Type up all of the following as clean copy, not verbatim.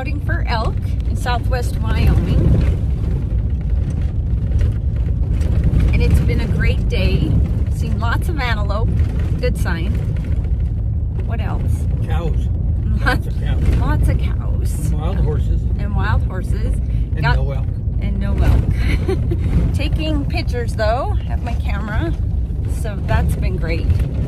scouting for elk in Southwest Wyoming. And it's been a great day. Seen lots of antelope. Good sign. What else? Cows. Lots of cows. Lots of cows. Wild horses. And wild horses. And no elk. And no elk. Taking pictures though. Have my camera. So that's been great.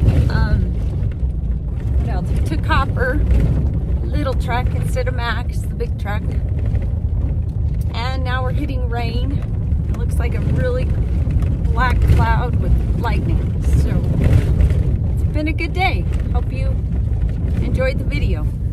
What else? We took Copper. Little truck instead of Max, the big truck. And now we're hitting rain. It looks like a really black cloud with lightning. So it's been a good day. Hope you enjoyed the video.